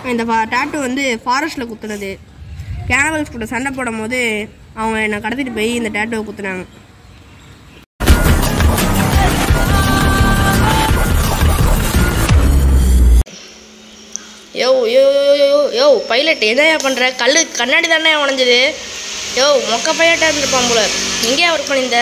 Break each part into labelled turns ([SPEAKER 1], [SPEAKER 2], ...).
[SPEAKER 1] இந்த டேட்டு வந்து ஃபாரஸ்ட்டில் குத்துனது. கேனவல்ஸ் கூட சண்டை போடும் போது அவங்க என்னை கடத்திட்டு போய் இந்த டேட்டுவை குத்துனாங்க.
[SPEAKER 2] யோ யோ யோ யோ பைலட் என்னையா பண்ணுற? கண்ணாடி தானே உடஞ்சது. யோ மொக்க பைலட்டாக இருந்திருப்பான் போல. எங்கேயா ஒர்க் பண்ணியிருந்த?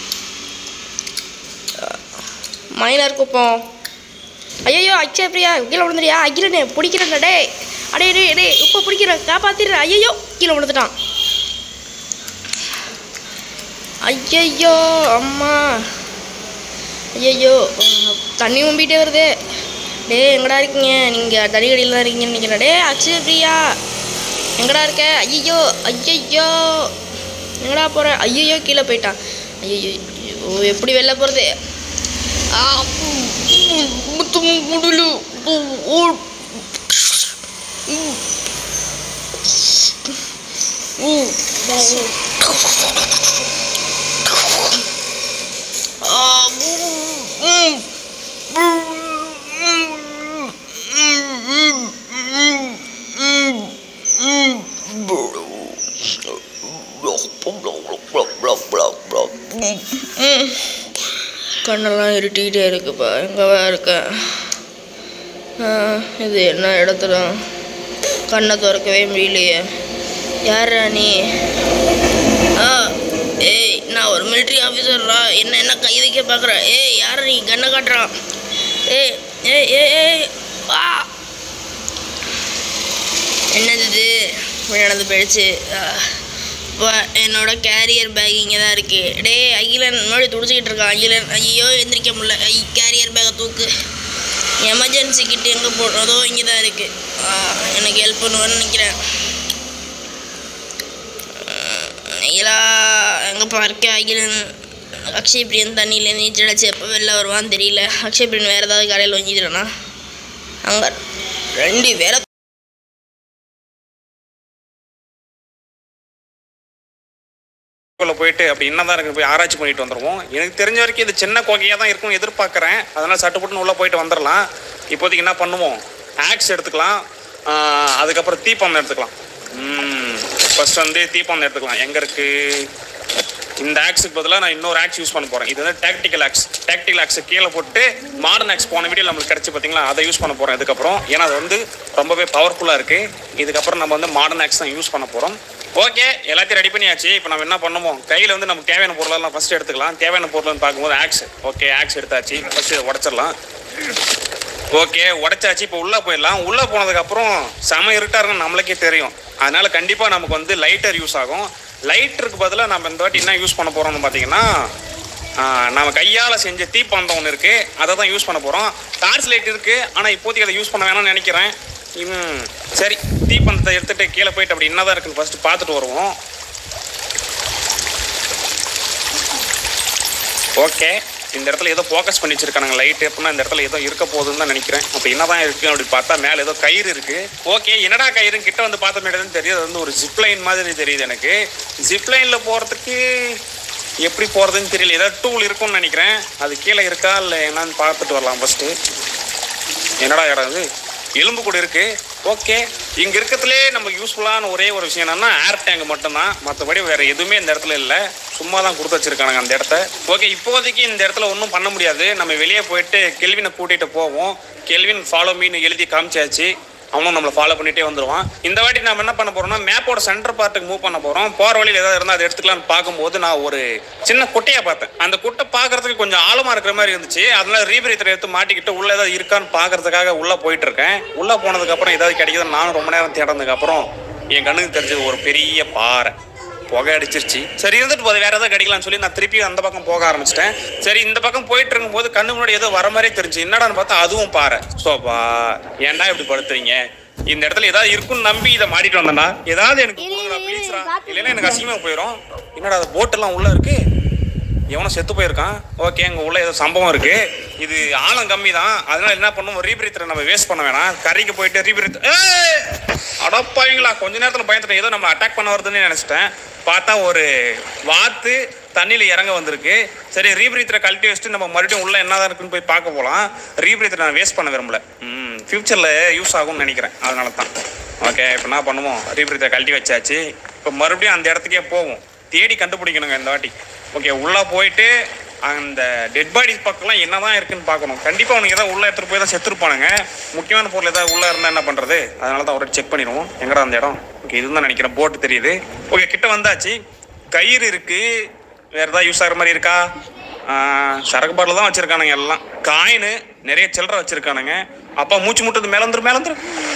[SPEAKER 2] மைனர் குப்பம். ஐயோ அச்சா பிரியா கீழே விழுந்துறியா? அகிலனே பிடிக்கிறேன்டா. டே அடே டே டே இப்போ பிடிக்கிறேன், காப்பாற்றிடுறேன். ஐயோ கீழே விழுந்துட்டான். ஐயையோ அம்மா, ஐயையோ தண்ணி உம்பிகிட்டே வருது. டே எங்கடா இருக்கீங்க? நீங்கள் தடிக்கடியில் தான் இருக்கீங்கன்னு நினைக்கிறேன். டே அக்ஷய பிரியா எங்கடா இருக்க? ஐயோ ஐயையோ எங்கடா போகிற? ஐயையோ கீழே போயிட்டான். ஐயோ எப்படி வெளில போகிறது? முடியல. கண்ணெல்லாம் இருட்டிக்கிட்டே இருக்குப்பா. எங்கவா இருக்க? இது என்ன இடத்துல கண்ணை திறக்கவே முடியலையே. யாரா நீ? ஏய் நான் ஒரு மிலிட்ரி ஆஃபீஸர்ரா. என்ன கைதிக்க பார்க்குற? ஏய் யார நீ? கண்ணை காட்டுறான். ஏய் ஏய் ஏய் ஏய் வா. என்னது இது? நடந்து போயிடுச்சு. என்னோட கேரியர் பேக் இங்கே தான் இருக்குது. டே அகிலன் முன்னாடி துடிச்சிக்கிட்டு இருக்கான். அகிலன் ஐயோ எந்திரிக்க முடியல. கேரியர் பேக்கை தூக்கு. எமர்ஜென்சி கிட்ட எங்கே போடுறதோ இங்கே தான் இருக்குது. எனக்கு ஹெல்ப் பண்ணுவேன்னு நினைக்கிறேன். அகிலா எங்கேப்பா இருக்க? அகிலன் அக்ஷய் பிரியன் தண்ணியில் நீச்சல் அடிச்சு எப்போ வெளில வருவான்னு தெரியல. அக்ஷய் பிரியன் வேறு ஏதாவது கடையில் வாங்கிடுறேன்னா அங்கே 2 பேரை
[SPEAKER 3] போயிட்டு அப்படி என்னதான் இருக்கு போய் ஆராய்ச்சி பண்ணிட்டு வந்துடுவோம். எனக்கு தெரிஞ்ச வரைக்கும் இது சின்ன கோகையாக தான் இருக்கும்னு எதிர்பார்க்குறேன். அதனால் சட்டுப்பட்டுன்னு உள்ளே போயிட்டு வந்துடலாம். இப்போதைக்கு என்ன பண்ணுவோம்? ஆக்ஸ் எடுத்துக்கலாம், அதுக்கப்புறம் தீப்பந்தம் எடுத்துக்கலாம். ஃபர்ஸ்ட் வந்து தீப்பந்தம் எடுத்துக்கலாம். எங்கே இருக்குது? இந்த ஆக்ஸுக்கு பதிலாக நான் இன்னொரு ஆக்ஸ் யூஸ் பண்ண போகிறேன். இது வந்து டாக்டிக்கல் ஆக்ஸ். டாக்டிக்கல் ஆக்ஸை கீழே போட்டு மாடர்ன் ஆக்ஸ் போன வீடியோ நம்மளுக்கு கிடச்சி பார்த்தீங்களா, அதை யூஸ் பண்ண போகிறோம் இதுக்கப்புறம். ஏன்னா அது வந்து ரொம்பவே பவர்ஃபுல்லாக இருக்குது. இதுக்கப்புறம் நம்ம வந்து மாடர்ன் ஆக்ஸ் தான் யூஸ் பண்ண போகிறோம். ஓகே, எல்லாத்தையும் ரெடி பண்ணியாச்சு. இப்போ நம்ம என்ன பண்ணுவோம்? கையில் வந்து நமக்கு தேவையான பொருளெல்லாம் ஃபஸ்ட்டு எடுத்துக்கலாம். தேவையான பொருள்னு பார்க்கும்போது ஆக்ஸ். ஓகே, ஆக்ஸ் எடுத்தாச்சு. ஃபஸ்ட்டு உடச்சிடலாம். ஓகே உடச்சாச்சு. இப்போ உள்ளே போயிடலாம். உள்ளே போனதுக்கப்புறம் செம இருட்டாக இருக்குன்னு நம்மளுக்கே தெரியும். அதனால் கண்டிப்பாக நமக்கு வந்து லைட்டர் யூஸ் ஆகும். லைட்டருக்கு பதிலாக நம்ம இந்த வாட்டி என்ன யூஸ் பண்ண போகிறோம்னு பார்த்தீங்கன்னா, நம்ம கையால் செஞ்ச தீப்பந்தம் ஒன்று இருக்குது, அதை தான் யூஸ் பண்ண போகிறோம். டார்ச் லைட் இருக்குது, ஆனால் இப்போதைக்கு அதை யூஸ் பண்ண வேணாம்னு நினைக்கிறேன். சரி, தீப்பந்தத்தை எடுத்துகிட்டு கீழே போயிட்டு அப்படி என்னதான் இருக்குன்னு ஃபஸ்ட்டு பார்த்துட்டு வருவோம். ஓகே, இந்த இடத்துல ஏதோ ஃபோக்கஸ் பண்ணி வச்சிருக்கானுங்க லைட்டு. அப்படின்னா இந்த இடத்துல ஏதோ இருக்க போகுதுன்னு தான் நினைக்கிறேன். அப்போ என்னதான் இருக்குது அப்படி பார்த்தா மேலே ஏதோ கயிறு இருக்குது. ஓகே, என்னடா கயிறு? கிட்ட வந்து பார்த்த மேடம் தெரியுது. அது வந்து ஒரு ஜிப்லைன் மாதிரி தெரியுது எனக்கு. ஜிப்லைனில் போகிறதுக்கு எப்படி போகிறதுன்னு தெரியல. ஏதாவது டூல் இருக்கும்னு நினைக்கிறேன். அது கீழே இருக்கா இல்லை என்னன்னு பார்த்துட்டு வரலாம் ஃபஸ்ட்டு. என்னடா இடம் இது? எலும்பு கூட இருக்குது. ஓகே, இங்கே இருக்கிறதுலே நமக்கு யூஸ்ஃபுல்லான ஒரே ஒரு விஷயம் என்னென்னா ஏர் டேங்க் மட்டும்தான். மற்றபடி வேறு எதுவுமே இந்த இடத்துல இல்லை. சும்மா தான் கொடுத்து வச்சுருக்கானுங்க அந்த இடத்த. ஓகே, இப்போதைக்கு இந்த இடத்துல ஒன்றும் பண்ண முடியாது. நம்ம வெளியே போயிட்டு கெல்வினை கூட்டிகிட்டு போவோம். கெல்வின் ஃபாலோ மீன்னு எழுதி காமிச்சாச்சு. அவனும் நம்மளை ஃபாலோ பண்ணிகிட்டே வந்துடுவான். இந்த வாட்டி நம்ம என்ன பண்ண போகிறோம்னா, மேப்போட சென்டர் பார்ட்டுக்கு மூவ் பண்ண போகிறோம். போகிற வழியில் ஏதாவது இருந்தால் அதை எடுத்துக்கலான்னு பார்க்கும்போது நான் ஒரு சின்ன குட்டையை பார்த்தேன். அந்த குட்டை பார்க்குறதுக்கு கொஞ்சம் ஆழமாக இருக்கிற மாதிரி இருந்துச்சு. அதனால ரீபிரீத்தரை எடுத்து மாட்டிக்கிட்டு உள்ளே ஏதாவது இருக்கான்னு பார்க்கறதுக்காக உள்ளே போயிட்டுருக்கேன். உள்ளே போனதுக்கப்புறம் ஏதாவது கிடைக்குதுன்னு நானும் ரொம்ப நேரம் தேடினதுக்கப்புறம் என் கண்ணுக்கு தெரிஞ்சது ஒரு பெரிய பாறை. புகை அடிச்சிருச்சு. சரி இருந்துட்டு போது வேறு ஏதாவது கிடைக்கலான்னு சொல்லி நான் திருப்பி அந்த பக்கம் போக ஆரம்பிச்சிட்டேன். சரி இந்த பக்கம் போயிட்டு இருக்கும்போது கண்ணு முன்னாடி ஏதோ வர மாதிரியே தெரிஞ்சு என்னடான்னு பார்த்தா அதுவும் பாறை. சோப்பா ஏன்டா இப்படி படுத்துறீங்க? இந்த இடத்துல ஏதாவது இருக்குன்னு நம்பி இதை மாட்டிட்டு வந்தேன்டா. ஏதாவது எனக்கு ப்ளீஸ்ரா, இல்லைன்னா எனக்கு அசிங்கமாக போயிடும். என்னடா அது போட்டெல்லாம் உள்ளே இருக்குது, எவனோ செத்து போயிருக்கான். ஓகே, இங்கே உள்ள ஏதோ சம்பவம் இருக்குது. இது ஆழம் கம்மி தான். அதனால என்ன பண்ணுவோம், ரீபிரீத்தரை நம்ம வேஸ்ட் பண்ண வேணாம். கரைக்கு போயிட்டு ரீபிரீத் அடப்பாவீங்களா, கொஞ்ச நேரத்தில் பயந்துட்டேன். ஏதோ நம்ம அட்டாக் பண்ண வருதுன்னு நினச்சிட்டேன். பார்த்தா ஒரு வாத்து தண்ணியில் இறங்க வந்திருக்கு. சரி, ரீபிரீத்தரை கழட்டி வச்சுட்டு நம்ம மறுபடியும் உள்ளே என்னதான் இருக்குன்னு போய் பார்க்க போகலாம். ரீபிரீத்தரை நான் வேஸ்ட் பண்ண விரும்பல. ஃப்யூச்சரில் யூஸ் ஆகும்னு நினைக்கிறேன். அதனால தான். ஓகே, இப்போ என்ன பண்ணுவோம், ரீப்ரீத்தை கழட்டி வச்சாச்சு. இப்போ மறுபடியும் அந்த இடத்துக்கே போவோம். தேடி கண்டுபிடிக்கணுங்க இந்த வாட்டி. ஓகே, உள்ளே போயிட்டு அந்த டெட் பாடிஸ் பக்கம்லாம் என்ன தான் இருக்குன்னு பார்க்கணும். கண்டிப்பாக அவனுக்கு ஏதாவது உள்ளே எடுத்துகிட்டு போய் தான் செத்துருப்பானுங்க. முக்கியமான பொருள் ஏதாவது உள்ளே இருந்தால் என்ன பண்ணுறது? அதனால தான் ஒரு செக் பண்ணிடுவோம் எங்கடா அந்த இடம். ஓகே, இதுதான் நினைக்கிறேன். போட்டு தெரியுது. ஓகே, கிட்ட வந்தாச்சு. கயிறு இருக்குது. வேறு ஏதாவது யூஸ் ஆகிற மாதிரி இருக்கா? சரக்கு பாட்டில் தான் வச்சுருக்கானுங்க எல்லாம். காயினு நிறைய சில்லறை வச்சுருக்கானுங்க. அப்பா மூச்சு முட்டுது. மேலே வந்துரு.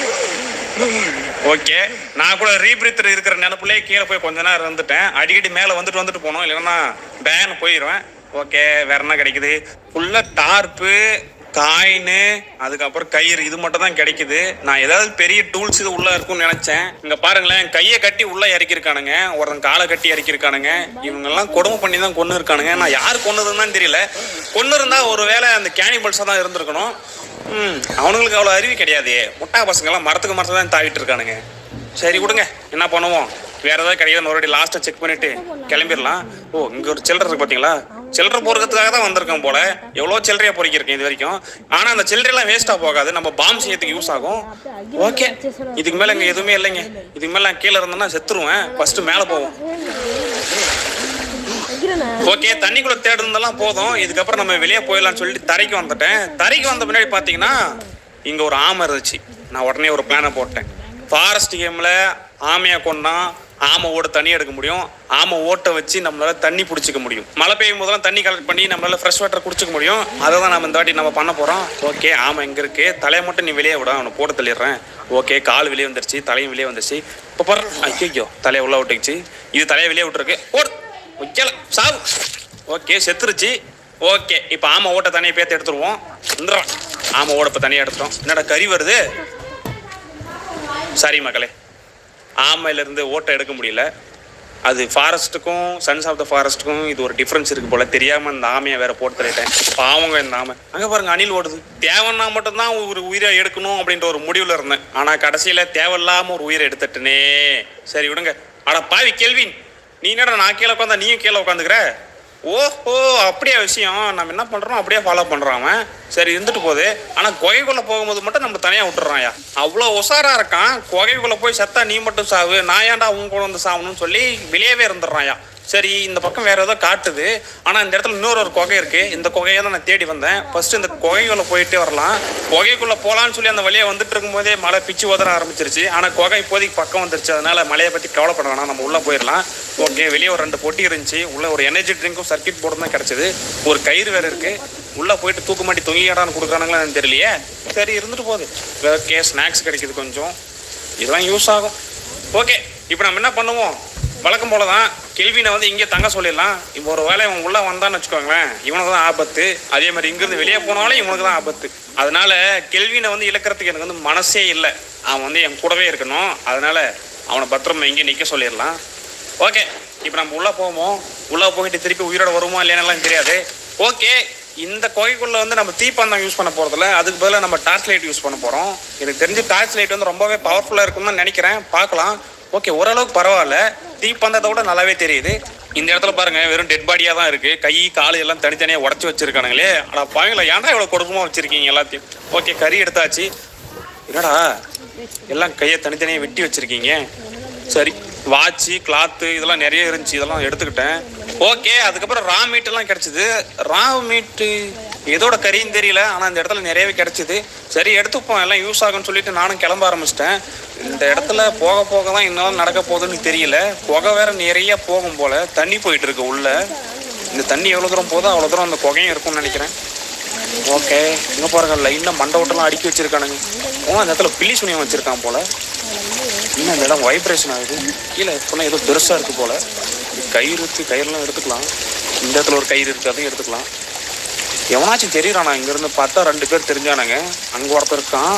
[SPEAKER 3] ஓகே, நான் கூட ரீப்ரீத்தர் இருக்கிற நினைப்புலேயே கீழே போய் கொஞ்ச நேரம் இருந்துட்டேன். அடிக்கடி மேலே வந்துட்டு போனோம், இல்லைன்னா பேன் போயிடுவேன். ஓகே, வேற என்ன கிடைக்குது? ஃபுல்லாக டார்ப்பு, காயினு, அதுக்கப்புறம் கயிறு, இது மட்டும் தான் கிடைக்குது. நான் ஏதாவது பெரிய டூல்ஸ் இது உள்ளே இருக்கும்னு நினச்சேன். இங்கே பாருங்களேன், கையை கட்டி உள்ளே இறக்கிருக்கானுங்க. ஒருத்தன் காலை கட்டி இறக்கிருக்கானுங்க. இவங்கெல்லாம் கொடுமை பண்ணி தான் கொன்று இருக்கானுங்க. நான் யார் கொன்னதுன்னு தெரியல. கொன்று இருந்தால் ஒரு வேளை அந்த கேனிபல்ஸாக தான் இருந்திருக்கணும். அவனுங்களுக்கு அவ்வளோ அறிவு கிடையாது. முட்டா பசங்கள்லாம் மரத்துக்கு தான் தாவிட்டு இருக்கானுங்க. சரி விடுங்க, என்ன பண்ணுவோம், வேற ஏதாவது கிடையாது. மறுபடியும் லாஸ்ட்டாக செக் பண்ணிட்டு கிளம்பிடலாம். ஓ, இங்கே ஒரு சில்லறை இருக்கு பார்த்தீங்களா? சில்லறை பொறுக்கிறதுக்காக தான் வந்திருக்கோம் போல. எவ்வளோ சில்லறையாக பொறுக்கிருக்கேன் இது வரைக்கும். ஆனால் அந்த சில்லறையெல்லாம் வேஸ்ட்டாக போகாது, நம்ம பாம் செய்யறதுக்கு யூஸ் ஆகும். ஓகே, இதுக்கு மேலே இங்கே எதுவுமே இல்லைங்க. இதுக்கு மேலே நான் கீழே இருந்தேன்னா செத்துருவேன். ஃபர்ஸ்ட் மேலே போவோம். ஓகே, தண்ணிக்குள்ள தேடுறதெல்லாம் போதும். இதுக்கப்புறம் நம்ம வெளியே போயிடலாம்னு சொல்லிட்டு தரைக்கு வந்துட்டேன். தரைக்கு வந்த பின்னாடி பார்த்தீங்கன்னா இங்கே ஒரு ஆமை இருந்துச்சு. நான் உடனே ஒரு பிளானை போட்டேன். ஃபாரஸ்ட் கேமில் ஆமையை கொண்டா ஆமை ஓட தண்ணி எடுக்க முடியும். ஆமை ஓட்டை வச்சு நம்மளால தண்ணி பிடிச்சிக்க முடியும். மழை பெய்யும் போதெல்லாம் தண்ணி கலெக்ட் பண்ணி நம்மளால ஃப்ரெஷ் வாட்டர் குடிச்சிக்க முடியும். அதை தான் நம்ம இந்த வாட்டி நம்ம பண்ண போகிறோம். ஓகே, ஆமை எங்கே இருக்கு? தலையை மட்டும் நீ வெளியே விட, அவனை போட்டு தள்ளிடுறேன். ஓகே, கால் வெளியே வந்துருச்சு, தலையும் வெளியே வந்துருச்சு. இப்போ பாரு, ஐயோ தலையை உள்ள விட்டுக்குச்சு. இது தலையை வெளியே விட்டுருக்கு. ஓடு வைக்கல, சாவு. ஓகே, செத்துருச்சு. ஓகே, இப்போ ஆமை ஓட்ட தண்ணியை பேர்த்து எடுத்துருவோம். வந்துடுறான் ஆமை ஓட. இப்போ தனியாக எடுத்துட்டோம். என்னடா கறி வருது? சரி மக்களே, ஆமையிலேருந்து ஓட்டை எடுக்க முடியல. அது ஃபாரஸ்ட்டுக்கும் சன்ஸ் ஆஃப் த ஃபாரஸ்ட்டுக்கும் இது ஒரு டிஃப்ரென்ஸ் இருக்குது போல். தெரியாமல் இந்த ஆமையை வேறு போட்டு தள்ளிட்டேன். பாவங்க இந்த ஆமை. அங்கே பாருங்கள், அணில் ஓடுது. தேவைன்னா மட்டும்தான் ஒரு உயிரை எடுக்கணும் அப்படின்ற ஒரு முடிவில் இருந்தேன். ஆனால் கடைசியில் தேவையில்லாமல் ஒரு உயிரை எடுத்துட்டனே. சரி விடுங்க. ஆனால் பாவி கெல்வின், நீ என்னடா நான் கீழே உட்காந்தா நீயும் கீழே உட்காந்துக்கிற? ஓஹோ, அப்படியே விஷயம். நம்ம என்ன பண்ணுறோம் அப்படியே ஃபாலோ பண்ணுறான் அவன். சரி இருந்துட்டு போகுது. ஆனால் குகைக்குள்ளே போகும்போது மட்டும் நம்ம தனியாக விட்டுறான்யா. அவ்வளோ உஷாராக இருக்கான். குகைக்குள்ளே போய் செத்தா நீ மட்டும் சாவு, நான் ஏன்டா அவங்க கூட வந்து சாகணும்னு சொல்லி வெளியவே இருந்துடுறான்யா. சரி, இந்த பக்கம் வேறு ஏதோ காட்டுது. ஆனால் இந்த இடத்துல இன்னொரு குகை இருக்குது. இந்த குகையை தான் நான் தேடி வந்தேன். ஃபஸ்ட்டு இந்த குகைக்குள்ளே போயிட்டே வரலாம். குகைக்குள்ளே போகலான்னு சொல்லி அந்த வழியை வந்துட்டு இருக்கும்போதே மழை பிச்சு உதற ஆரம்பிச்சிருச்சு. ஆனால் குகை இப்போதைக்கு பக்கம் வந்துருச்சு. அதனால் மழையை பற்றி கவலைப்பட வேணாம், நம்ம உள்ளே போயிடலாம். ஓகே, வெளியே ஒரு 2 பொட்டி இருந்துச்சு. உள்ளே ஒரு எனர்ஜி ட்ரிங்க்கும் சர்க்கிட் போர்டும் தான் கிடச்சிது. ஒரு கயிறு வேறு இருக்குது. உள்ளே போயிட்டு தூக்கு மாட்டி தொங்கிடான்னு கொடுக்குறானுங்களா தெரியலையே. சரி இருந்துட்டு போகுது. ஓகே, ஸ்நாக்ஸ் கிடைக்கிது கொஞ்சம். இதெல்லாம் யூஸ் ஆகும். ஓகே, இப்போ நம்ம என்ன பண்ணுவோம், வழக்கம் போல தான் கெல்வினை வந்து இங்கே தங்க சொல்லிடலாம். இப்போ ஒரு வேலை இவன் உள்ளே வந்தான்னு வச்சுக்கோங்களேன், இவனுக்கு தான் ஆபத்து. அதே மாதிரி இங்கேருந்து வெளியே போனாலும் இவனுக்கு தான் ஆபத்து. அதனால கெல்வினை வந்து இழக்கிறதுக்கு எனக்கு வந்து மனசே இல்லை. அவன் வந்து என் கூடவே இருக்கணும். அதனால அவனை பத்திரமா இங்கே நிற்க சொல்லிடலாம். ஓகே, இப்போ நம்ம உள்ளே போவோம். உள்ளே போயிட்டு திருப்பி உயிரோட வருமா இல்லையானலாம் தெரியாது. ஓகே, இந்த குகைக்குள்ளே வந்து நம்ம தீப்பந்தம் யூஸ் பண்ண போகிறதில்ல. அதுக்கு பதிலாக நம்ம டார்ச் லைட் யூஸ் பண்ண போகிறோம். எனக்கு தெரிஞ்சு டார்ச் லைட் வந்து ரொம்பவே பவர்ஃபுல்லாக இருக்கும்னு தான் நினைக்கிறேன். பார்க்கலாம். ஓகே, ஓரளவுக்கு பரவாயில்ல. தீப்பந்தத்தை விட நல்லாவே தெரியுது. இந்த இடத்துல பாருங்க, வெறும் டெட் பாடியாக தான் இருக்குது. கை காலு எல்லாம் தனித்தனியாக உடச்சி வச்சுருக்கானுங்களே. ஆனால் பாவங்களா, ஏன்டா இவ்வளோ கொடுக்கமாக வச்சுருக்கீங்க எல்லாத்தையும்? ஓகே, கறி எடுத்தாச்சு. என்னடா எல்லாம் கையை தனித்தனியாக வெட்டி வச்சுருக்கீங்க? சரி, வாட்சு கிளாத்து இதெல்லாம் நிறைய இருந்துச்சு. இதெல்லாம் எடுத்துக்கிட்டேன். ஓகே, அதுக்கப்புறம் ரா மீட்டெல்லாம் கிடச்சிது. ரா மீட்டு எதோட கறின்னு தெரியல, ஆனால் இந்த இடத்துல நிறையவே கிடச்சிது. சரி எடுத்துப்போம், எல்லாம் யூஸ் ஆகும்னு சொல்லிட்டு நானும் கிளம்ப ஆரம்பிச்சிட்டேன். இந்த இடத்துல போக போக தான் இன்னும் நடக்க போகுதுன்னு தெரியல. புகை வேற நிறைய போகும் போல். தண்ணி போயிட்டு இருக்கு உள்ள. இந்த தண்ணி எவ்வளோ தூரம் போதோ அவ்வளோ தூரம் அந்த புகையும் இருக்கும்னு நினைக்கிறேன். ஓகே, இங்கே பாருங்க, லைனாக மண்டை ஓட்டெல்லாம் அடுக்கி வச்சுருக்கானுங்க. அந்த இடத்துல பில்லி சுனியம் வச்சுருக்கான் போல். இன்னும் அந்த இடம் வைப்ரேஷன் ஆகுது. கீழே எப்போனா ஏதோ பெருசாக இருக்குது போல். கயிறுலாம் எடுத்துக்கலாம். இந்த இடத்துல ஒரு கயிறு இருக்குது, அதையும் எடுத்துக்கலாம். எவனாச்சும் தெரியுறானா? இங்கேருந்து பார்த்தா 2 பேர் தெரிஞ்சானுங்க. அங்கே ஒருத்தர் இருக்கான்,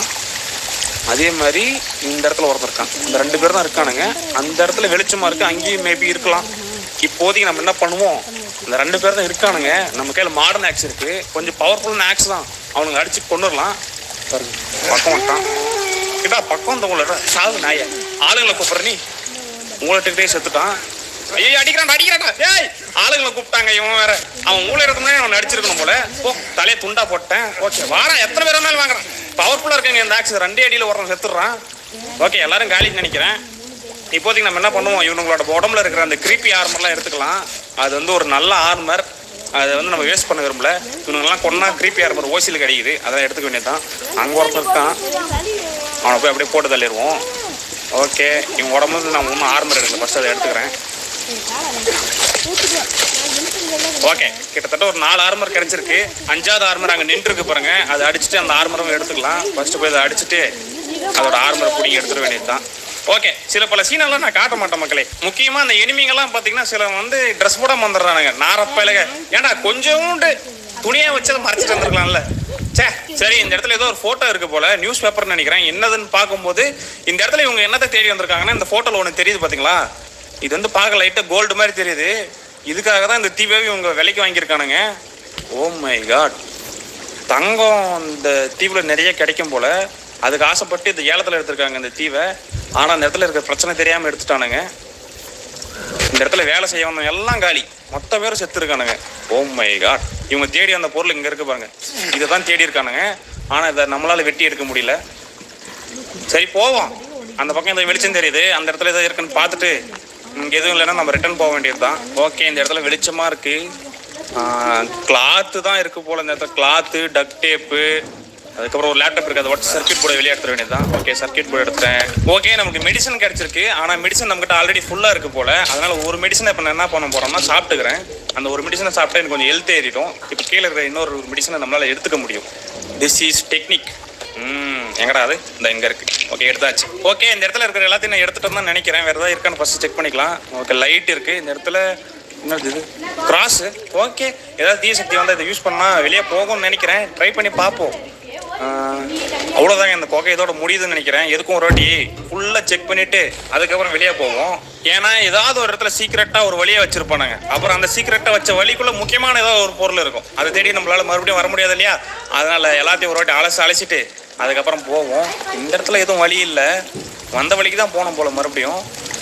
[SPEAKER 3] அதே மாதிரி இந்த இடத்துல ஒருத்தர் இருக்கான். இந்த 2 பேர் தான் இருக்கானுங்க. அந்த இடத்துல வெளிச்சமாக இருக்குது, அங்கேயும் மேபி இருக்கலாம். இப்போதைக்கு நம்ம என்ன பண்ணுவோம், இந்த 2 பேர் தான் இருக்கானுங்க. நம்ம கையில் மாடர்ன் ஆக்ஸ் இருக்குது, கொஞ்சம் பவர்ஃபுல்லான ஆக்ஸ் தான். அவனுங்க அடித்து கொண்டுடலாம். பாருங்க, பக்கம் வந்துட்டான். கிட்டா பக்கம் வந்து உங்களோட சாவு நாய ஆளுங்களை கூப்பிட்ற நீ உங்கள்கிட்டே செத்துட்டான். ஐயோ அடிக்கிறான்டா. ஏய், ஆளுங்களை கூப்பிட்டாங்க. இவன் வேற அவன் மூளை இருக்கும்னே அவன் அடிச்சிருக்கணும் போல. ஓ, தலையை துண்டா போட்டேன். ஓகே, வாரம் எத்தனை பேர் மேலே வாங்குறான். பவர்ஃபுல்லாக இருக்குங்க இந்த ஆக்ஸ். 2 அடியில் ஒருத்தன் செத்துடுறான். ஓகே, எல்லாரும் காலின்னு நினைக்கிறேன். இப்போதைக்கு நம்ம என்ன பண்ணுவோம், இவங்களோட உடம்புல இருக்கிற அந்த கிரீப்பி ஆர்மர்லாம் எடுத்துக்கலாம். அது வந்து ஒரு நல்ல ஆர்மர், அதை வந்து நம்ம வேஸ்ட் பண்ண விரும்பல. இவங்கெல்லாம் கொண்டா கிரீப்பி ஆர்மர் ஓசியில் கிடைக்குது, அதெல்லாம் எடுத்துக்க வேண்டியது தான். அங்கே ஒருத்தர் இருக்கான், அவனை போய் அப்படியே போட்டு தள்ளிடுவோம். ஓகே, இவங்க உடம்புல நான் இன்னும் ஆர்மர் எடுக்கல, ஃபஸ்ட்டு அதை எடுத்துக்கிறேன். ஓகே, கிட்டத்தட்ட ஒரு 4 ஆர்மர் கிடைச்சிருக்கு. 5வது ஆர்மர் அங்கே நின்றுருக்கு பாருங்க, அதை அடிச்சுட்டு அந்த ஆர்மரும் எடுத்துக்கலாம். ஃபஸ்ட்டு போய் அதை அடிச்சுட்டு அதோட ஆர்மரை பிடிங்கி எடுத்துட வேண்டியது தான். ஓகே, சில பல சீனெல்லாம் நான் காட்ட மாட்டேன் மக்களே. முக்கியமாக அந்த எனிமிங்கெல்லாம் பார்த்தீங்கன்னா சில வந்து ட்ரெஸ் போட வந்துடுறானுங்க. நாரப்பையில ஏன்னா கொஞ்சோண்டு துணியாக வச்சு அதை மறைச்சிட்டு வந்துருக்கலாம்ல. சரி, இந்த இடத்துல ஏதோ ஒரு ஃபோட்டோ இருக்கு போல, நியூஸ் பேப்பர்னு நினைக்கிறேன். என்னதுன்னு பார்க்கும்போது இந்த இடத்துல இவங்க என்னத்தை தேடி வந்திருக்காங்கன்னா, இந்த ஃபோட்டோவில் ஒன்று தெரியுது பார்த்தீங்களா, இது வந்து பார்க்க லைட்டாக கோல்டு மாதிரி தெரியுது. இதுக்காக தான் இந்த தீவை இவங்க விலைக்கு வாங்கியிருக்கானுங்க. ஓ மை காட், தங்கம் இந்த தீவில் நிறைய கிடைக்கும் போல், அதுக்கு ஆசைப்பட்டு இந்த ஏலத்தில் எடுத்திருக்காங்க இந்த தீவை. ஆனால் அந்த இடத்துல இருக்கிற பிரச்சனை தெரியாமல் எடுத்துட்டானுங்க. இந்த இடத்துல வேலை செய்ய வந்தவங்க எல்லாம் காலி, மொத்த பேரும் செத்துருக்கானுங்க. ஓ மை காட், இவங்க தேடி அந்த பொருள் இங்கே இருக்கு பாருங்க, இதை தான் தேடி இருக்கானுங்க. ஆனால் இதை நம்மளால் வெட்டி எடுக்க முடியல. சரி போவோம், அந்த பக்கம் இந்த வெளிச்சம் தெரியுது, அந்த இடத்துல எதாவது இருக்குன்னு பார்த்துட்டு இங்கே எதுவும் இல்லைன்னா நம்ம ரிட்டர்ன் போக வேண்டியது தான். ஓகே, இந்த இடத்துல வெளிச்சமாக இருக்குது, கிளாத்து தான் இருக்குது போல். இந்த இடத்துல கிளாத்து, டக் டேப்பு, அதுக்கப்புறம் ஒரு லேப்டாப் இருக்குது, அதை வச்சு சர்க்கியூட் போர்டை வெளியே எடுத்துட வேண்டியது தான். ஓகே, சர்க்கியூட் போர்டு எடுத்துட்டேன். ஓகே, நமக்கு மெடிசன் கிடச்சிருக்கு. ஆனால் மெடிசன் நம்மகிட்ட ஆல்ரெடி ஃபுல்லாக இருக்குது போல். அதனால் ஒரு மெடிசனை இப்போ நான் என்ன பண்ண போகிறோம்னா சாப்பிட்டுக்கிறேன். அந்த ஒரு மெடிசனை சாப்பிட்டா எனக்கு கொஞ்சம் ஹெல்த் ஏறிடும். இப்போ கீழே இருக்கிற இன்னொரு மெடிசனை நம்மளால் எடுத்துக்க முடியும். This is technique. எங்கடா அது? இந்த இங்கே இருக்குது. ஓகே, எடுத்தாச்சு. ஓகே, இந்த இடத்துல இருக்கிற எல்லாத்தையும் நான் எடுத்துகிட்டு தான் நினைக்கிறேன். வேறு ஏதாவது இருக்கான்னு ஃபஸ்ட்டு செக் பண்ணிக்கலாம். ஓகே, லைட் இருக்குது இந்த இடத்துல. என்னது இது? கிராஸு. ஓகே, ஏதாவது தீய சக்தி வந்து இதை யூஸ் பண்ணால் வெளியே போகும்னு நினைக்கிறேன். ட்ரை பண்ணி பார்ப்போம். அவ்வளோதாங்க, இந்த புகை இதோட முடியுதுன்னு நினைக்கிறேன். எதுக்கும் ஒரு வாட்டி ஃபுல்லாக செக் பண்ணிவிட்டு அதுக்கப்புறம் வெளியே போவோம். ஏன்னா ஏதாவது ஒரு இடத்துல சீக்கிரட்டாக ஒரு வழியை வச்சுருப்பானுங்க. அப்புறம் அந்த சீக்கிரட்டாக வச்ச வழிக்குள்ளே முக்கியமான ஏதாவது ஒரு பொருள் இருக்கும், அதை தேடி நம்மளால் மறுபடியும் வர முடியாது இல்லையா? அதனால் எல்லாத்தையும் ஒரு வாட்டி அலசிட்டு அதுக்கப்புறம் போவோம். இந்த இடத்துல எதுவும் வழி இல்லை, வந்த வழிக்கு தான் போனோம் போல் மறுபடியும்.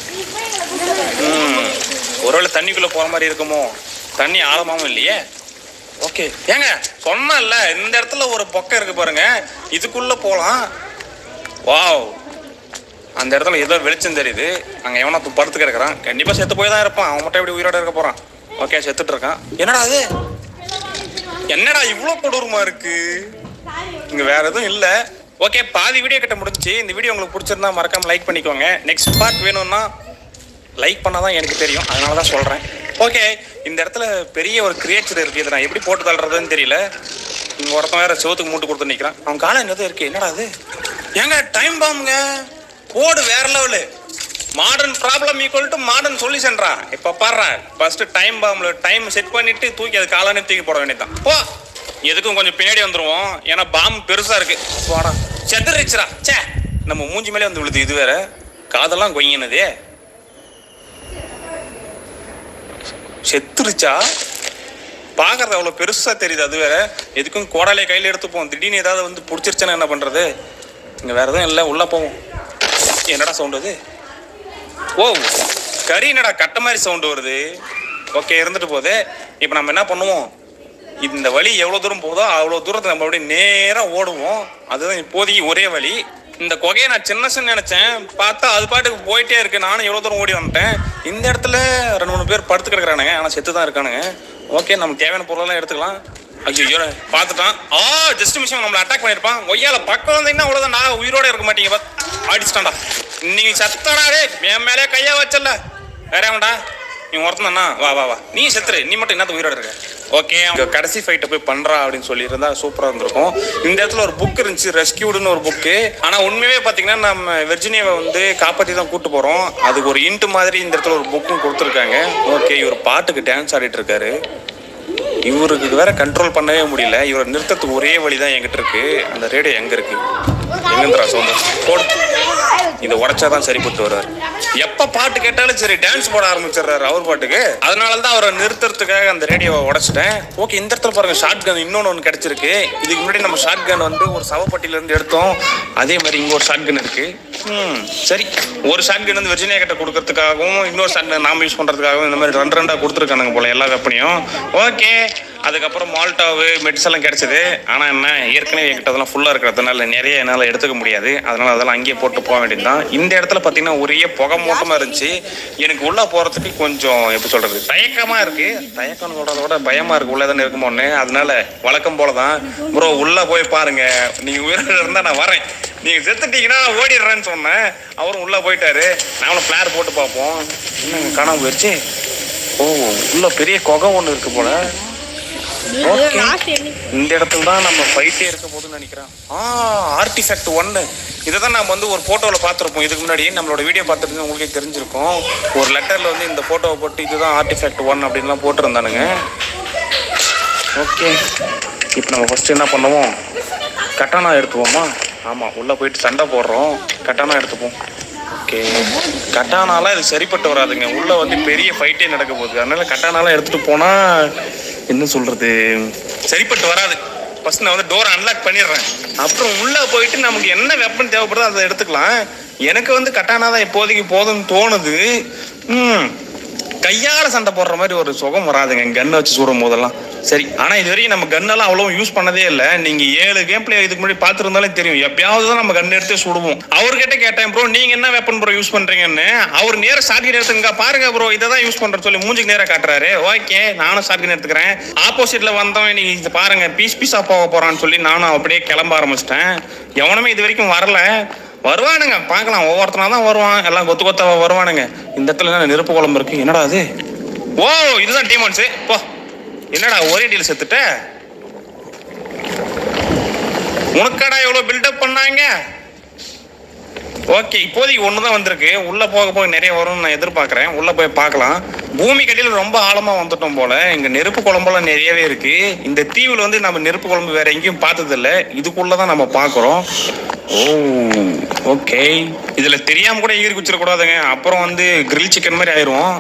[SPEAKER 3] ஒருவேளை தண்ணிக்குள்ளே போகிற மாதிரி இருக்குமோ? தண்ணி ஆழமாகவும் இல்லையே. ஓகே, ஏங்க சொன்னல இந்த இடத்துல ஒரு பொக்கை இருக்கு பாருங்க, இதுக்குள்ள போகலாம். வாவ், அந்த இடத்துல ஏதோ வெளிச்சம் தெரியுது. அங்கே எவனா படுத்து கிடக்குறான், கண்டிப்பாக செத்து போய் தான் இருப்பான். அவன் மட்டும் எப்படி உயிரோட இருக்க போகிறான்? ஓகே, செத்துட்டு இருக்கான். என்னடா அது? என்னடா இவ்வளோ கொடூரமா இருக்கு? இங்கே வேற எதுவும் இல்லை. ஓகே, பாதி வீடியோ கிட்ட முடிஞ்சிச்சு. இந்த வீடியோ உங்களுக்கு பிடிச்சிருந்தா மறக்காம லைக் பண்ணிக்கோங்க. நெக்ஸ்ட் பார்ட் வேணும்னா லைக் பண்ணாதான் எனக்கு தெரியும், அதனால தான் சொல்கிறேன். ஓகே, இந்த இடத்துல பெரிய ஒரு கிரியேச்சர் இருக்குது. இதை நான் எப்படி போட்டு தள்ளுறதுன்னு தெரியல. இங்கே ஒருத்தன் வேறு செவத்துக்கு மூட்டு கொடுத்து நிற்கிறான். அவன் காலம் என்னது இருக்குது? என்னடா அது? ஏங்க டைம் பாம்புங்க, போடு வேற level. Modern problem equal to modern சொல்யூஷன்ரா. இப்போ பாடுறா, ஃபஸ்ட்டு டைம் பாம்பில் டைம் செட் பண்ணிவிட்டு தூக்கி அது காலானே தூக்கி போட வேண்டியதான். போ, எதுக்கும் கொஞ்சம் பின்னாடி வந்துடுவோம், ஏன்னா பாம்பு பெருசாக இருக்குது. போடா, செத்துருச்சுரா. சே, நம்ம மூஞ்சி மேலே வந்து விழுது. இது வேற காதெல்லாம் கொங்கினதே. செத்துருச்சா? பார்க்கறது அவ்வளோ பெருசாக தெரியுது. அது வேற எதுக்கும் கோடாலே கையில் எடுத்துப்போம். திடீர்னு ஏதாவது வந்து பிடிச்சிருச்சுன்னா என்ன பண்ணுறது? இங்கே வேறு எதுவும் இல்லை, உள்ளே போவோம். என்னடா சவுண்டு அது? ஓ, கறி என்னடா கட்ட மாதிரி சவுண்டு வருது. ஓகே, இருந்துட்டு போகுது. இப்போ நம்ம என்ன பண்ணுவோம், இந்த வழி எவ்வளோ தூரம் போதோ அவ்வளோ தூரத்தை நம்ம அப்படியே நேராக ஓடுவோம். அதுதான் இப்போதைக்கு ஒரே வழி. இந்த குகையை நான் சின்ன நினைச்சேன், பார்த்தா அது பாட்டுக்கு போயிட்டே இருக்கு. நானும் எவ்வளோ தூரம் ஓடி வந்துட்டேன். இந்த இடத்துல 2-3 பேர் படுத்து கிடக்குறானுங்க, ஆனால் செத்து தான் இருக்கானுங்க. ஓகே, நமக்கு தேவையான பொருளெல்லாம் எடுத்துக்கலாம். ஐயோ, பார்த்துட்டான். ஜஸ்ட் மிஷன் நம்மளை அட்டாக் பண்ணியிருப்பான். ஒய்யால பக்கம் வந்தீங்கன்னா அவ்வளோதான், நான் உயிரோட இருக்க மாட்டீங்க. அடிச்சுட்டான்டா. நீ சத்தடாடே, என் மேலே கையா வச்சல. வேற வேண்டா, நீ ஒருத்தனா? வா வா வா, நீ செத்துரு, நீ மட்டும் என்னத்த உயிரோட இருக்க. ஓகே, அவங்க கடைசி ஃபைட்டை போய் பண்ணுறா அப்படின்னு சொல்லியிருந்தா சூப்பராக இருந்திருக்கும். இந்த இடத்துல ஒரு புக் இருந்துச்சு, ரெஸ்கியூடுன்னு ஒரு புக்கு. ஆனால் உண்மையாகவே பார்த்தீங்கன்னா நம்ம வெர்ஜினியாவை வந்து காப்பாற்றி தான் கூப்பிட்டு போகிறோம். அதுக்கு ஒரு இன்ட்டு மாதிரி இந்த இடத்துல ஒரு புக்கும் கொடுத்துருக்காங்க. ஓகே, இவர் பாட்டுக்கு டான்ஸ் ஆடிட்டு இருக்காரு. இவருக்கு வேற கண்ட்ரோல் பண்ணவே முடியல. இவரை நிறுத்தத்துக்கு ஒரே வழி தான் என்கிட்ட இருக்கு. அந்த ரேடியோ எங்கே இருக்கு? எங்கேந்திரா சவுண்டு போடு. இதை உடைச்சாதான் சரிப்பட்டு வர்றாரு. எப்போ பாட்டு கேட்டாலும் சரி டான்ஸ் போட ஆரம்பிச்சிடுறாரு அவர் பாட்டுக்கு. அதனால தான் அவரை நிறுத்துறதுக்காக அந்த ரேடியோவை உடைச்சிட்டேன். ஓகே, இந்த இடத்துல பாருங்க ஷார்ட் கன் இன்னொன்று கிடைச்சிருக்கு. இதுக்கு முன்னாடி நம்ம ஷார்ட் கன் வந்து ஒரு சவப்பட்டியிலேருந்து எடுத்தோம். அதே மாதிரி இங்கே ஒரு ஷார்ட் கன் இருக்கு. சரி, ஒரு ஷார்ட் கன் வந்து வெர்ஜினியா கிட்ட கொடுக்கறதுக்காகவும் இன்னொரு ஷார்ட் கன் நாம யூஸ் பண்ணுறதுக்காகவும் இந்த மாதிரி ரெண்டாக கொடுத்துருக்கானுங்க போல எல்லா வெப்பனையும். ஓகே, அதுக்கப்புறம் மால்டாவு மெட்ஸ் எல்லாம் கிடைச்சது. ஆனால் என்ன, ஏற்கனவே என்கிட்ட அதெல்லாம் ஃபுல்லாக இருக்கிறதுனால நிறைய என்னால் எடுத்துக்க முடியாது. அதனால் அதெல்லாம் அங்கேயே போட்டு போக வேண்டியது தான். இந்த இடத்துல பார்த்தீங்கன்னா ஒரே புகை மூட்டமாக இருந்துச்சு. எனக்கு உள்ளே போகிறதுக்கு கொஞ்சம் எப்படி சொல்கிறது, தயக்கமாக இருக்குது. தயக்கம்னு சொல்கிறத விட பயமாக இருக்குது உள்ளே தானே இருக்குமோன்னு. அதனால வழக்கம் போல தான் ப்ரோ உள்ளே போய் பாருங்கள். நீங்கள் உயிரோடு இருந்தால் நான் வரேன், நீங்கள் செத்துட்டீங்கன்னா ஓடிடுறேன்னு சொன்னேன். அவரும் உள்ளே போயிட்டாரு. நாங்களும் ஃப்ளார் போட்டு பார்ப்போம். என்னங்க காணாமல் போயிடுச்சு. ஓ, உள்ள பெரிய குகை ஒன்று இருக்குது போல. இந்த இடத்துல தான் நம்ம ஃபைட்டே இருக்க போதுன்னு நினைக்கிறேன். ஆர்டிஃபேக்ட் 1 இதை தான் நம்ம வந்து ஒரு ஃபோட்டோவில் பார்த்துருப்போம். இதுக்கு முன்னாடி நம்மளோட வீடியோ பார்த்துட்டு உங்களுக்கே தெரிஞ்சிருக்கும். ஒரு லெட்டரில் வந்து இந்த ஃபோட்டோவை போட்டு இதுதான் ஆர்டிஃபேக்ட் 1 அப்படின்லாம் போட்டிருந்தானுங்க. ஓகே, இப்போ நம்ம ஃபஸ்ட்டு என்ன பண்ணுவோம், கட்டானா எடுத்துப்போமா? ஆமாம், உள்ளே போயிட்டு சண்டை போடுறோம், கட்டானா எடுத்துப்போம். ஓகே, கட்டானாலாம் இது சரிப்பட்டு வராதுங்க. உள்ளே வந்து பெரிய ஃபைட்டே நடக்க போகுது. அதனால கட்டானாலாம் எடுத்துகிட்டு போனால் என்ன சொல்கிறது, சரிப்பட்டு வராது. ஃபஸ்ட் நான் வந்து டோரை அன்லாக் பண்ணிடுறேன். அப்புறம் உள்ளே போயிட்டு நமக்கு என்ன வெப்பன் தேவைப்படுதோ அதை எடுத்துக்கலாம். எனக்கு வந்து கட்டானா தான் இப்போதைக்கு போதும்னு தோணுது. கையால் சண்டை போடுற மாதிரி ஒரு சுகம் வராதுங்க கன்னை வச்சு சுடும் போதெல்லாம். சரி, ஆனால் இது வரைக்கும் நம்ம கன்னெல்லாம் அவ்வளோ யூஸ் பண்ணதே இல்லை. நீங்கள் 7 கேம் பிளே இதுக்கு முன்னாடி பார்த்துருந்தாலே தெரியும். எப்பயாவது தான் நம்ம கன் எடுத்து சுடுவோம். அவர்கிட்ட கேட்டேன், ப்ரோ நீங்கள் என்ன வெப்பன் ப்ரோ யூஸ் பண்ணுறீங்கன்னு. அவர் நேராக ஷாட்கன் எடுத்துங்க பாருங்க ப்ரோ, இதை தான் யூஸ் பண்ணுறேன்னு சொல்லி மூஞ்சுக்கு நேராக காட்டுறாரு. ஓகே, நானும் ஷாட்கன் எடுத்துக்கிறேன். ஆப்போசிட்டில் வந்தோம், இன்னைக்கு இது பாருங்க பீஸாக போக போகிறான்னு சொல்லி நானும் அப்படியே கிளம்ப ஆரம்பிச்சிட்டேன். எவனுமே இது வரைக்கும் வரல. வருவானுங்க, பார்க்கலாம், ஒவ்வொருத்தனா தான் வருவான். எல்லாம் கொத்து கொத்தா வருவானுங்க. இந்த இடத்துல என்ன நெருப்பு குழம்பு இருக்கு, என்னடா அது? ஓ, இதுதான் டீமன்ஸு. போ, என்னடா ஒரே டீல் செத்துட்ட? உனக்கடா எவ்வளோ பில்டப் பண்ணாங்க? ஓகே, இப்போதைக்கு ஒன்று தான் வந்திருக்கு. உள்ளே போக போக நிறைய வரும்னு நான் எதிர்பார்க்குறேன். உள்ளே போய் பார்க்கலாம். பூமி கட்டியில் ரொம்ப ஆழமாக வந்துட்டோம் போல். இங்கே நெருப்பு குழம்புலாம் நிறையவே இருக்குது. இந்த தீவில் வந்து நம்ம நெருப்பு குழம்பு வேறு எங்கேயும் பார்த்ததில்ல. இதுக்குள்ளே தான் நம்ம பார்க்குறோம். ஓ, ஓகே, இதில் தெரியாமல் கூட ஈரி குச்சிடக்கூடாதுங்க. அப்புறம் வந்து கிரில் சிக்கன் மாதிரி ஆயிரும்.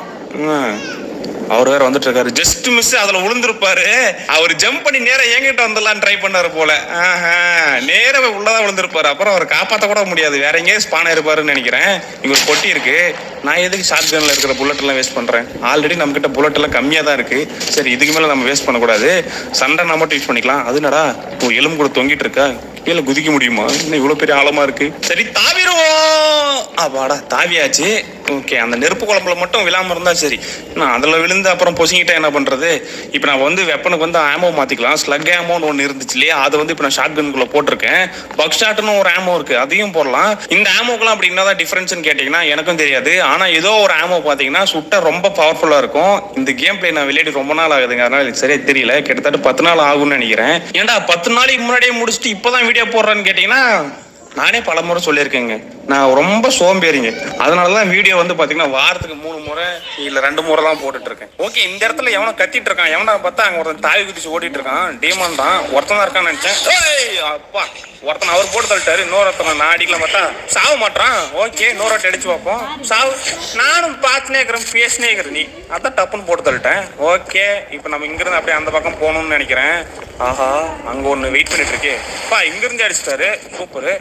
[SPEAKER 3] அவர் வேற வந்துட்டு இருக்காரு. ஜஸ்ட் மிஸ் அதுல விழுந்திருப்பாரு. அவர் ஜம்ப் பண்ணி நேரம் என்கிட்ட வந்துடலாம் ட்ரை பண்ணாரு போல. நேரம் உள்ளதான் விழுந்திருப்பாரு. அப்புறம் அவர் காப்பாற்ற கூட முடியாது, வேற எங்கேயும் ஸ்பான் ஆயிருப்பாருன்னு நினைக்கிறேன். இங்க ஒரு பொட்டி இருக்கு. நான் எதுக்கு ஷார்ட் கன்ல இருக்கிற புல்லட் எல்லாம் வேஸ்ட் பண்றேன்? ஆல்ரெடி நம்ம கிட்ட புல்லட் எல்லாம் கம்மியா தான் இருக்கு. சரி, இதுக்கு மேல நம்ம வேஸ்ட் பண்ணக்கூடாது. சண்டை நான் மட்டும் யூஸ் பண்ணிக்கலாம். அதுனடா எலும்பு கூட தொங்கிட்டு இருக்கா, கீழே குதிக்க முடியுமா? இன்னும் இவ்வளவு பெரிய ஆழமா இருக்கு. சரி, தாவிடுவோம். அப்பாடா, தாவியாச்சு. ஓகே, அந்த நெருப்பு குழம்புல மட்டும் விழாம இருந்தா சரி. நான் அதுல விழுந்து அப்புறம் பொசிங்கிட்டா என்ன பண்றது? இப்போ நான் வந்து வெப்பனுக்கு வந்து ஆமோ மாத்திக்கலாம். ஸ்லக் ஆமோன்னு ஒன்று இருந்துச்சு இல்லையா, அதை வந்து இப்போ நான் ஷார்ட் கன்குள்ள போட்டிருக்கேன். பக் ஷாட்னு ஒரு ஆமோ இருக்கு, அதையும் போடலாம். இந்த ஆமோக்கெல்லாம் அப்படி என்னதான் டிஃபரன்ஸ்னு கேட்டீங்கன்னா எனக்கும் தெரியாது. ஆனா ஏதோ ஒரு ஆமோ பாத்தீங்கன்னா சுட்ட ரொம்ப பவர்ஃபுல்லா இருக்கும். இந்த கேம் பிளே நான் விளையாடி ரொம்ப நாள் ஆகுதுங்க, அதனால எனக்கு சரியா தெரியல. கிட்டத்தட்ட 10 நாள் ஆகும்னு நினைக்கிறேன். ஏன்டா 10 நாளைக்கு முன்னாடியே முடிச்சுட்டு இப்பதான் வீடியோ போடுறேன்னு கேட்டீங்கன்னா நானே பல முறை சொல்லியிருக்கேங்க, நான் ரொம்ப சோம்பேறிங்க. அதனாலதான் வீடியோ வந்து பாத்தீங்கன்னா வாரத்துக்கு 3 முறை இல்ல 2 முறை தான் போட்டுட்டு இருக்கேன். ஓகே, இந்த இடத்துல எவனோ கத்திட்டு இருக்கான். எவனா பார்த்தா அங்க ஒருத்தன் தாவி குதிச்சு ஓடிட்டு இருக்கான். டீமான் தான், ஒருத்தன் தான் இருக்கான்னு நினைச்சேன். அப்பா, ஒருத்தன் அவர் போட்டு தள்ளிட்டாரு. இன்னொருத்தனை நான் அடிக்கலாம் பார்த்தா சாவு மாட்டான். ஓகே, இன்னொரு வாட்டி அடிச்சு பார்ப்போம். சாவு. நானும் பார்த்துனே இருக்கிறேன், பேசினே இருக்கிறேன். நீ அதான் டப்புன்னு போட்டு தள்ளிட்டேன். ஓகே, இப்போ நம்ம இங்கிருந்து அப்படியே அந்த பக்கம் போகணும்னு நினைக்கிறேன். ஆஹா, அங்க ஒன்று வெயிட் பண்ணிட்டு இருக்கே. அப்பா, இங்கிருந்து அடிச்சிட்டாரு. சூப்பரு.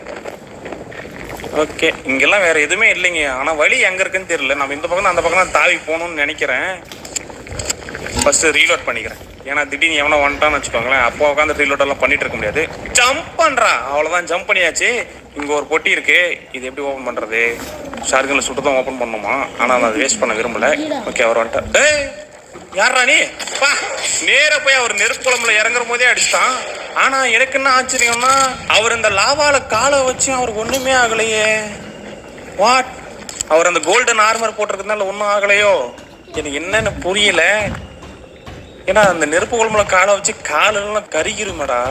[SPEAKER 3] ஓகே, இங்கெல்லாம் வேற எதுவுமே இல்லைங்க. ஆனால் வழி எங்கே இருக்குன்னு தெரியல. நம்ம இந்த பக்கம் அந்த பக்கம் தான் தாவி போகணும்னு நினைக்கிறேன். ஃபஸ்ட்டு ரீலோட் பண்ணிக்கிறேன். ஏன்னா திடீர்னு எவனோ வந்துட்டான்னு வச்சுக்கோங்களேன், அப்போ உட்காந்து ரீலோட் எல்லாம் பண்ணிட்டு இருக்க முடியாது. ஜம்ப் பண்ணுறா, அவ்வளோதான், ஜம்ப் பண்ணியாச்சு. இங்கே ஒரு பொட்டி இருக்கு. இது எப்படி ஓப்பன் பண்ணுறது? ஷார்கனில் சுட்டு தான் ஓப்பன் பண்ணணுமா? ஆனால் நான் அதை வேஸ்ட் பண்ண விரும்பல. ஓகே, அவர் வந்துட்டா. யாரா நீ? பா, நேர போய் அவர் நெருப்பு குழம்புல இறங்குற போதே அடிச்சிட்டான். ஆனா எனக்கு என்ன ஆச்சரியம்னா, அவர் இந்த லாவால காலை வச்சு அவருக்கு ஒண்ணுமே ஆகலையே. வாட்? அவர் அந்த கோல்டன் ஆர்மர் போட்டிருக்கிறதுனால ஒன்றும் ஆகலையோ? எனக்கு என்னன்னு புரியல. ஏன்னா அந்த நெருப்பு குழம்புல காலை வச்சு காலெல்லாம் கருகிருமாடா.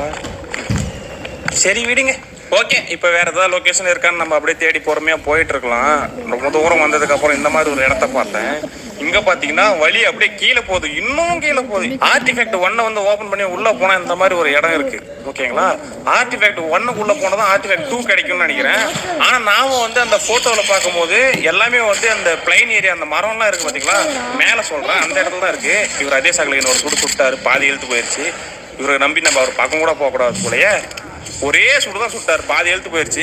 [SPEAKER 3] சரி, விடுங்க. ஓகே, இப்போ வேற ஏதாவது லொக்கேஷன் இருக்கான்னு நம்ம அப்படியே தேடி பொறுமையாக போயிட்டு இருக்கலாம். ரொம்ப தூரம் வந்ததுக்கு அப்புறம் இந்த மாதிரி ஒரு இடத்த பார்த்தேன். இங்க பாத்தீங்கன்னா வழி அப்படியே கீழே போகுது, இன்னும் கீழே போகுது. ஆர்டிஃபேக்ட் 1 வந்து ஓபன் பண்ணி உள்ள போனா இந்த மாதிரி ஒரு இடம் இருக்கு ஓகேங்களா. ஆர்டிஃபேக்ட் 1க்குள்ள போனதான் ஆர்டிஃபேக்ட் 2 கிடைக்கும்னு நினைக்கிறேன். ஆனா நாம வந்து அந்த போட்டோல பார்க்கும்போது எல்லாமே வந்து அந்த பிளைன் ஏரியா, அந்த மரம்லாம் இருக்கு பாத்தீங்களா, மேல சொல்றேன் அந்த இடத்துல தான் இருக்கு. இவர் அதே சாக்கில் ஒரு சுடு சுட்டாரு, பாதி எழுத்து போயிருச்சு. இவரை நம்பி நம்ம அவர் பக்கம் கூட போகக்கூடாது போலயே. ஒரே சுடுதான் சுட்டாரு, பாதி எழுத்து போயிருச்சு.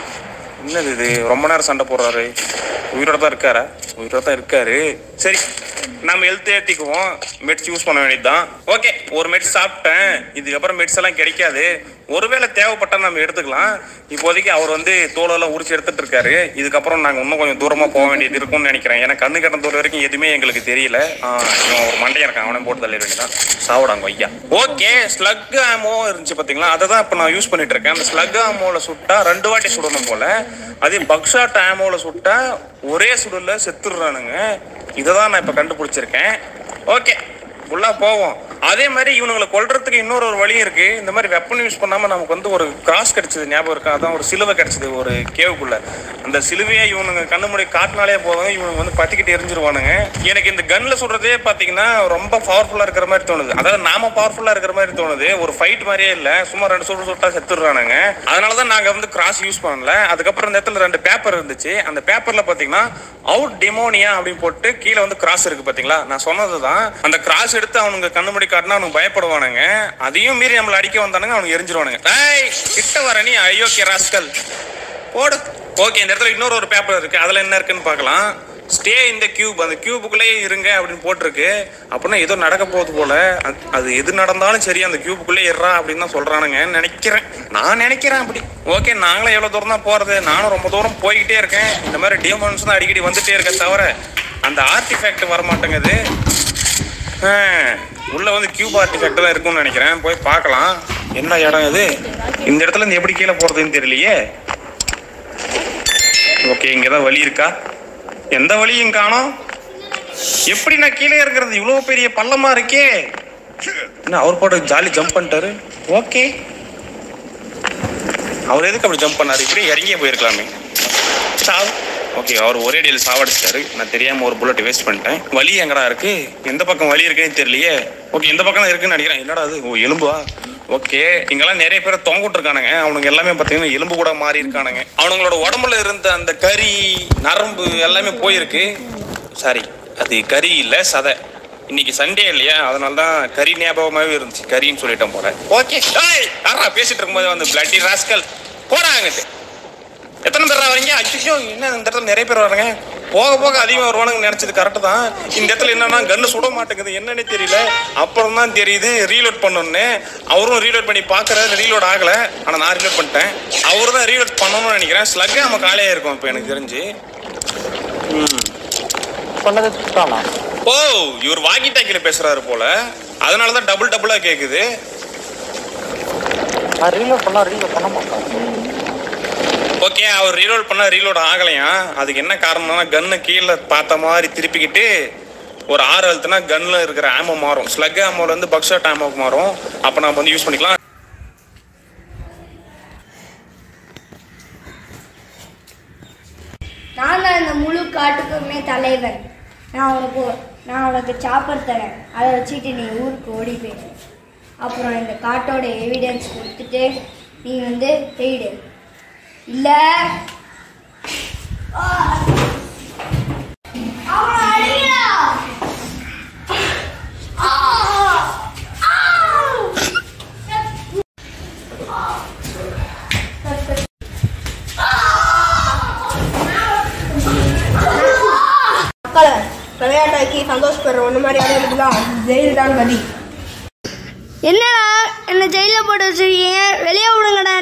[SPEAKER 3] என்னது இது, ரொம்ப நேரம் சண்டை போடுறாரு. உயிரோட தான் இருக்காரா? உயிரோட தான் இருக்காரு. சரி, நம்ம ஹெல்த் ஏற்றிக்குவோம், மெட்ஸ் யூஸ் பண்ண வேண்டியதுதான். ஓகே, ஒரு மெட்ஸ் சாப்பிட்டேன், இதுக்கப்புறம் மெட்ஸ் எல்லாம் கிடைக்காது. ஒருவேளை தேவைப்பட்டா நம்ம எடுத்துக்கலாம். இப்போதைக்கு அவர் வந்து தோலெல்லாம் உரிச்சு எடுத்துட்டு இருக்காரு. இதுக்கப்புறம் நாங்கள் இன்னும் கொஞ்சம் தூரமாக போக வேண்டியது இருக்கும்னு நினைக்கிறேன். ஏன்னா கண்ணு கட்ட தூரம் வரைக்கும் எதுவுமே எங்களுக்கு தெரியல. இவன் ஒரு மண்டையா இருக்கான், அவனை போட்டு தள்ள வேண்டியதான். சாப்பிடாங்க ஐயா. ஓகே, ஸ்லக் ஆமோ இருந்துச்சு பார்த்தீங்களா, அதை தான் இப்போ நான் யூஸ் பண்ணிட்டு இருக்கேன். அந்த ஸ்லக் ஆமோவில் சுட்டா 2 வாட்டி சுடணும் போல. அதே பக்ஷாட் ஆமோவில் சுட்டா ஒரே சுடல செத்துடுறானுங்க. இதை தான் நான் இப்போ கண்டுபிடிச்சிருக்கேன். ஓகே, ஃபுல்லாக போவோம். அதே மாதிரி இவனுங்களை கொல்றதுக்கு இன்னொரு வழியும் இருக்கு. இந்த மாதிரி வெப்பன் யூஸ் பண்ணாம நமக்கு வந்து ஒரு கிராஸ் கிடைச்சது ஞாபகம் இருக்கு. அதான் ஒரு சிலுவை கிடைச்சது ஒரு கேவுக்குள்ள. அந்த சிலுவையை இவனுங்க கண்ணு முடி காட்டினாலே போதும், இவனுங்க வந்து பத்திக்கிட்டு எரிஞ்சிருவானுங்க. எனக்கு இந்த கன்ல சுடுறதே பாத்தீங்கன்னா ரொம்ப பவர்ஃபுல்லா இருக்கிற மாதிரி தோணுது. அதாவது நாம பவர்ஃபுல்லா இருக்கிற மாதிரி தோணுது. ஒரு ஃபைட் மாதிரியே இல்ல, சும்மா 2 சுடு சுட்டா செத்துடுறானுங்க. அதனாலதான் நாங்க வந்து கிராஸ் யூஸ் பண்ணல. அதுக்கப்புறம் இந்த இடத்துல 2 பேப்பர் இருந்துச்சு. அந்த பேப்பர்ல பாத்தீங்கன்னா அவுட் டிமோனியா அப்படின்னு போட்டு கீழே வந்து கிராஸ் இருக்கு பாத்தீங்களா. நான் சொன்னதுதான், அந்த கிராஸ் எடுத்து அவனுங்க கண்ணு முடி காட்டினா அவனுக்கு பயப்படுவானுங்க. அதையும் மீறி நம்மள அடிக்க வந்தானுங்க, அவனுக்கு எரிஞ்சிருவானுங்க. கிட்ட வர நீ அயோக்கிய ராஸ்கல் போடு. ஓகே, இந்த இடத்துல இன்னொரு பேப்பர் இருக்கு, அதுல என்ன இருக்குன்னு பார்க்கலாம். ஸ்டே இந்த கியூப், அந்த கியூபுக்குள்ளேயே இருங்க அப்படின்னு போட்டிருக்கு. அப்படின்னா ஏதோ நடக்க போகுது போல. அது எது நடந்தாலும் சரி அந்த கியூபுக்குள்ளே ஏறா அப்படின்னு தான் சொல்றானுங்க நினைக்கிறேன். நான் நினைக்கிறேன் அப்படி. ஓகே, நாங்களும் எவ்வளவு தூரம் தான் போறது, நானும் ரொம்ப தூரம் போய்கிட்டே இருக்கேன். இந்த மாதிரி டீமன்ஸ் தான் அடிக்கடி வந்துட்டே இருக்க தவிர அந்த ஆர்டிஃபேக்ட் வர மாட்டேங்குது. உள்ள வந்து கியூப் ஆர்டிஃபேக்ட் தான் இருக்கும்னு நினைக்கிறேன். போய் பார்க்கலாம் என்ன இடம் இது. இந்த இடத்துல இருந்து எப்படி கீழே போறதுன்னு தெரியலையே. ஓகே, இங்கதான் வழி இருக்கா? எந்த வழியும் காணோம். எப்படி நான் கீழே இருக்கிறது? இவ்வளவு பெரிய பள்ளமா இருக்கே. என்ன அவர் போட்டு ஜாலி ஜம்ப் பண்ணிட்டாரு. ஓகே, அவர் எதுக்கு அப்படி ஜம்ப் பண்ணாரு? இப்படி இறங்கியே போயிருக்கலாமே. சாவு. ஓகே, அவர் ஒரே டேல சாவடிச்சிட்டாரு. நான் தெரியாம ஒரு புல்லட் வேஸ்ட் பண்ணிட்டேன். வலி எங்கடா இருக்கு? எந்த பக்கம் வலி இருக்குன்னு தெரியலையே. ஓகே, இந்த பக்கம் தான் இருக்குன்னு நினைக்கிறேன். என்னடா அது? ஓ, எலும்பா. ஓகே, இங்கெல்லாம் நிறைய பேர் தொங்கிட்டு இருக்கானுங்க. அவனுங்க எல்லாமே பார்த்தீங்கன்னா எலும்பு கூட மாறி இருக்கானுங்க. அவனுங்களோட உடம்புல இருந்த அந்த கறி நரம்பு எல்லாமே போயிருக்கு. சாரி, அது கறி இல்லை, சதை. இன்னைக்கு சண்டே இல்லையா, அதனால தான் கறி ஞாபகமாகவே இருந்துச்சு. கறின்னு சொல்லிட்டேன் போல. ஓகே, யாரா பேசிட்டு இருக்கும்போது வந்து பிளட்டி ராஸ்கல் போறாங்கட்டு. எத்தனை பேர் வரீங்க? அச்சோ, என்ன இந்த இடத்துல நிறைய பேர் வராங்க. போக போக அதிகமாக வருவானுங்க நினைச்சது கரெக்டு தான். இந்த இடத்துல என்னன்னா கன்னு சுட மாட்டேங்குது, என்னன்னே தெரியல. அப்புறம் தான் தெரியுது ரீலோட் பண்ணணும்னு. அவரும் ரீலோட் பண்ணி பார்க்குறாரு, ரீலோட் ஆகலை. ஆனால் நான் ரீலோட் பண்ணிட்டேன். அவரு தான் ரீலோட் பண்ணணும்னு நினைக்கிறேன். ஸ்லக் நம்ம காலையாக இருக்கும் இப்போ எனக்கு தெரிஞ்சு. ஓ, இவர் வாக்கி டாக்கியில் பேசுறாரு போல, அதனால தான் டபுளா கேட்குது. ஓகே, அவர் ரீலோட் பண்ணா ரீலோட் ஆகலையா? அதுக்கு என்ன காரணம்னா கன்னு கீழே பார்த்த மாதிரி திருப்பிக்கிட்டு ஒரு 6 அழுத்துனா கன்ல இருக்கிற ஆமோ மாறும். ஸ்லக் ஆமோல இருந்து பக்ஷாட் ஆமோக்கு மாறும். அப்போ நம்ம வந்து யூஸ் பண்ணிக்கலாம்.
[SPEAKER 4] நான் தான் இந்த முழு காட்டுக்குமே தலைவன். நான் உனக்கு சாப்பர் தரேன், அதை வச்சுட்டு நீ ஊருக்கு ஓடி போயிடு. அப்புறம் இந்த காட்டோட எவிடன்ஸ் கொடுத்துட்டு நீ வந்து போயிடு. இல்லை
[SPEAKER 1] மக்களை விளையாட்டாக்கி சந்தோஷப்படுற ஒன்று மாதிரி ஆளுங்களுக்குலாம் ஜெயில் தான் கதி.
[SPEAKER 4] என்னடா என்ன ஜெயிலில் போட்டு வச்சிருக்கீங்க? வெளியே விடுங்கடா.